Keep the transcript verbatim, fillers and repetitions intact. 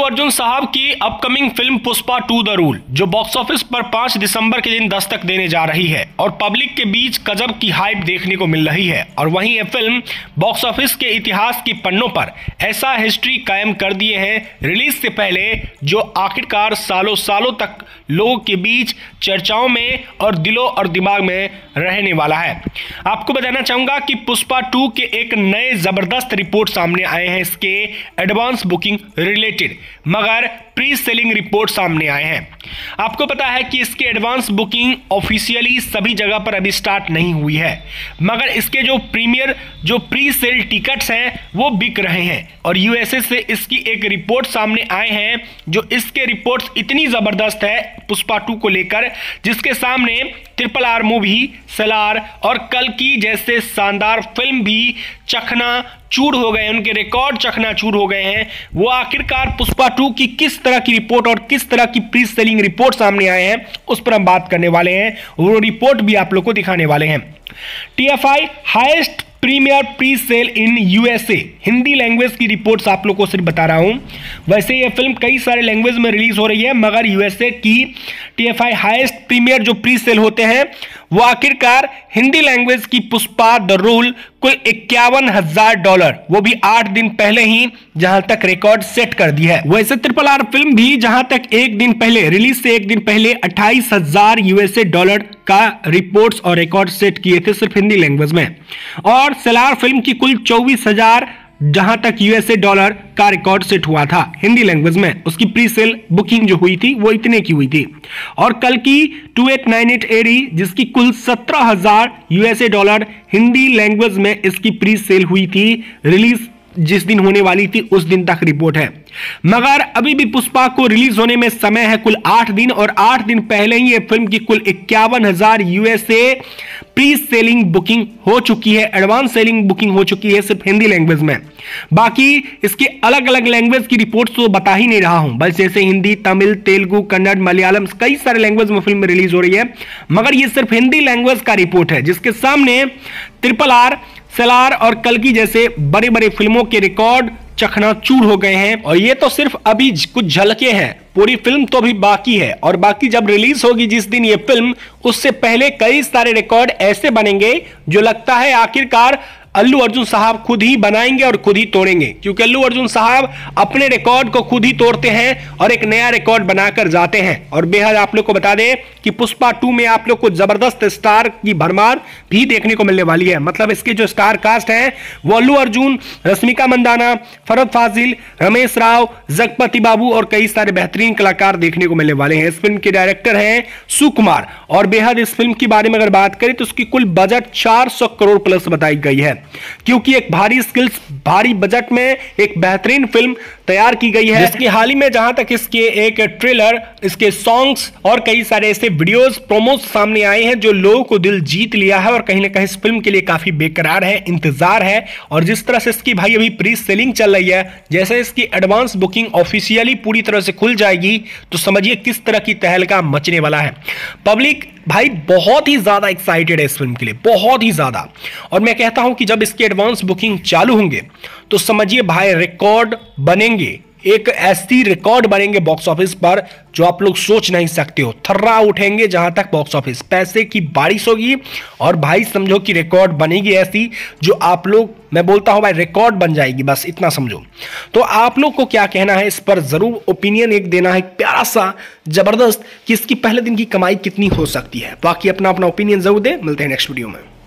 अर्जुन साहब की upcoming film Pushpa two the rule जो बॉक्स ऑफिस पर पाँच दिसंबर के दिन दस्तक देने जा रही है और पब्लिक के बीच गजब की हाइप देखने को मिल रही है। और वहीं यह फिल्म बॉक्स ऑफिस के इतिहास की पन्नों पर ऐसा हिस्ट्री कायम कर दिए हैं रिलीज से पहले, जो आखिरकार सालों सालों तक लोगों के बीच चर्चाओं में और दिलों और दिमाग में रहने वाला है। आपको बताना चाहूंगा कि पुष्पा टू के एक नए जबरदस्त रिपोर्ट सामने आए हैं इसके एडवांस बुकिंग रिलेटेड, मगर प्री सेलिंग रिपोर्ट सामने आए हैं। आपको पता है कि इसकी एडवांस बुकिंग ऑफिशियली सभी जगह पर अभी स्टार्ट नहीं हुई है, मगर इसके जो प्रीमियर जो प्री सेल टिकट्स हैं वो बिक रहे हैं। और यूएसए से इसकी एक रिपोर्ट सामने आए हैं, जो इसके रिपोर्ट्स इतनी जबरदस्त है पुष्पा टू को लेकर, जिसके सामने ट्रिपल आर मूवी, सलार और कल की जैसे शानदार फिल्म भी चखना चूर हो गए, उनके रिकॉर्ड चखना चूर हो गए हैं। वो आखिरकार पुष्पा टू की किस तरह की रिपोर्ट और किस तरह की प्री सेलिंग रिपोर्ट सामने आए हैं उस पर हम बात करने वाले हैं, वो रिपोर्ट भी आप लोग को दिखाने वाले हैं। TFI highest premiere pre sale in USA, Hindi language की रिपोर्ट्स आप लोग को सिर्फ बता रहा हूं। वैसे ये फिल्म कई सारे लैंग्वेज में रिलीज हो रही है, मगर यूएसए की टीएफआई हाईएस्ट प्रीमियर जो प्री सेल होते हैं वो आखिरकार हिंदी लैंग्वेज की पुष्पा द रूल कुल इक्यावन हजार डॉलर, वो भी आठ दिन पहले ही जहां तक रिकॉर्ड सेट कर दिया है। वैसे ट्रिपल आर फिल्म भी जहां तक एक दिन पहले रिलीज से एक दिन पहले अट्ठाईस हजार यूएसए डॉलर का रिपोर्ट्स और रिकॉर्ड सेट किए थे सिर्फ हिंदी लैंग्वेज में। और सलार फिल्म की कुल चौबीस हजार जहां तक यूएसए डॉलर का रिकॉर्ड सेट हुआ था हिंदी लैंग्वेज में, उसकी प्री सेल बुकिंग जो हुई थी वो इतने की हुई थी। और कल की two eight nine eight AD जिसकी कुल सत्रह हजार यूएसए डॉलर हिंदी लैंग्वेज में इसकी प्री सेल हुई थी, रिलीज जिस दिन होने वाली थी उस दिन तक रिपोर्ट है। मगर अभी भी पुष्पा को रिलीज होने में समय है कुल आठ दिन, और आठ दिन पहले ही ये फिल्म की कुल इक्यावन हजार यूएसए प्री सेलिंग बुकिंग हो चुकी है, एडवांस सेलिंग बुकिंग हो चुकी है सिर्फ हिंदी लैंग्वेज में। बाकी इसके अलग अलग लैंग्वेज की रिपोर्ट्स तो बता ही नहीं रहा हूं, बस जैसे हिंदी, तमिल, तेलुगु, कन्नड़, मलयालम, कई सारे लैंग्वेज में फिल्म रिलीज हो रही है, मगर ये सिर्फ हिंदी लैंग्वेज का रिपोर्ट है, जिसके सामने ट्रिपल आर, सलार और कल की जैसे बड़े बड़े फिल्मों के रिकॉर्ड चकनाचूर हो गए हैं। और ये तो सिर्फ अभी कुछ झलके हैं, पूरी फिल्म तो अभी बाकी है। और बाकी जब रिलीज होगी जिस दिन ये फिल्म, उससे पहले कई सारे रिकॉर्ड ऐसे बनेंगे जो लगता है आखिरकार अल्लू अर्जुन साहब खुद ही बनाएंगे और खुद ही तोड़ेंगे, क्योंकि अल्लू अर्जुन साहब अपने रिकॉर्ड को खुद ही तोड़ते हैं और एक नया रिकॉर्ड बनाकर जाते हैं। और बेहद आप लोग को बता दें कि पुष्पा टू में आप लोग को जबरदस्त स्टार की भरमार भी देखने को मिलने वाली है। मतलब इसके जो स्टार कास्ट है वो अल्लू अर्जुन, रश्मिका मंदाना, फरहद फाजिल, रमेश राव, जगपति बाबू और कई सारे बेहतरीन कलाकार देखने को मिलने वाले हैं। इस फिल्म के डायरेक्टर हैं सुकुमार। और बेहद इस फिल्म के बारे में अगर बात करें तो उसकी कुल बजट चार सौ करोड़ प्लस बताई गई है, क्योंकि एक भारी स्किल्स भारी बजट में एक बेहतरीन फिल्म तैयार की गई है, जिसकी हाल ही में जहां तक इसके एक ट्रेलर, इसके सॉन्ग्स और कई सारे ऐसे वीडियोस, प्रोमोस सामने आए हैं जो लोगों को दिल जीत लिया है और कहीं ना कहीं इस फिल्म के लिए काफी बेकरार है, इंतजार है। और जिस तरह से इसकी भाई अभी प्री सेलिंग चल रही है, जैसे इसकी एडवांस बुकिंग ऑफिशियली पूरी तरह से खुल जाएगी तो समझिए किस तरह की तहलका मचने वाला है। पब्लिक भाई बहुत ही ज्यादा एक्साइटेड है इस फिल्म के लिए, बहुत ही ज्यादा। और मैं कहता हूं कि जब इसके एडवांस बुकिंग चालू होंगे तो समझिए भाई रिकॉर्ड बनेंगे, एक ऐसी रिकॉर्ड बनेंगे बॉक्स ऑफिस पर जो आप लोग सोच नहीं सकते हो। थर्रा उठेंगे जहां तक बॉक्स ऑफिस, पैसे की बारिश होगी और भाई समझो कि रिकॉर्ड बनेगी ऐसी जो आप लोग, मैं बोलता हूं भाई रिकॉर्ड बन जाएगी, बस इतना समझो। तो आप लोग को क्या कहना है इस पर जरूर ओपिनियन एक देना है प्यारा सा जबरदस्त, कि इसकी पहले दिन की कमाई कितनी हो सकती है। बाकी अपना अपना ओपिनियन जरूर दे। मिलते हैं नेक्स्ट वीडियो में।